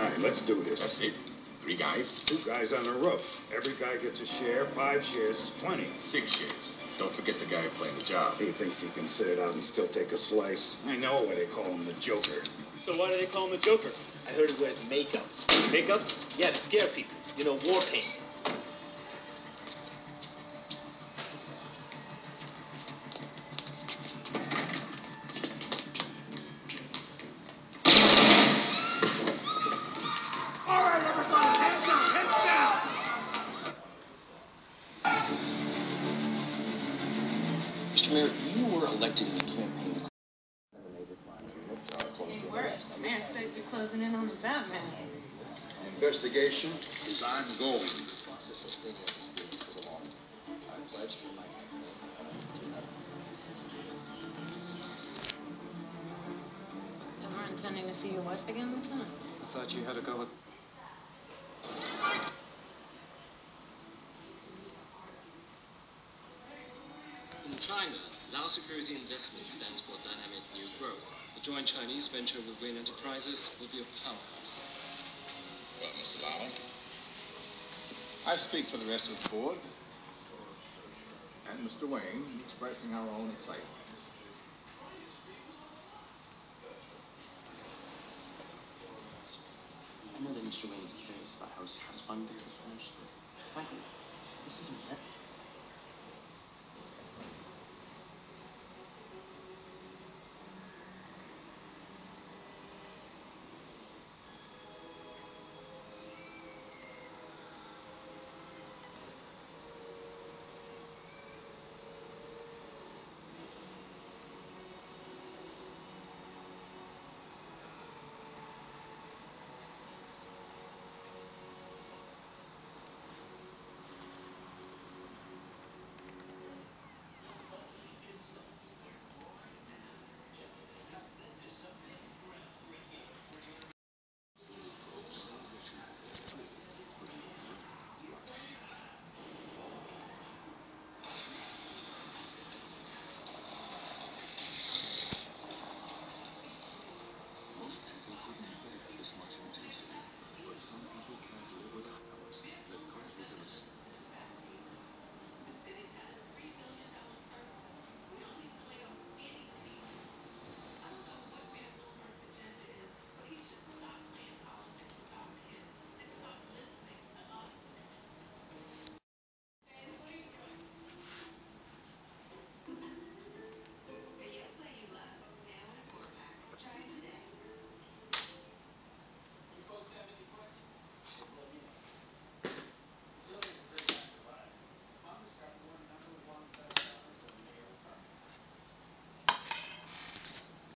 Fine, let's do this. That's it? 3 guys? 2 guys on the roof. Every guy gets a share. 5 shares is plenty. 6 shares. Don't forget the guy playing the job. He thinks he can sit it out and still take a slice. I know why they call him the Joker. So why do they call him the Joker? I heard he wears makeup. Makeup? Yeah, to scare people. You know, war paint. Mr. Mayor, you were elected in the campaign. Worse, the mayor says you're closing in on the Batman. Investigation is ongoing. The process of cleaning up the streets goes along. I pledged in my campaign to have. Ever intending to see your wife again, Lieutenant? I thought you had to go with... In China, Lao Security Investment stands for Dynamic New Growth. The joint Chinese venture with Wayne Enterprises will be a powerhouse. Well, Mr. Lau, I speak for the rest of the board and Mr. Wayne in expressing our own excitement. I know that Mr. Wayne is curious about how his trust fund gets replenished, but frankly, this isn't that.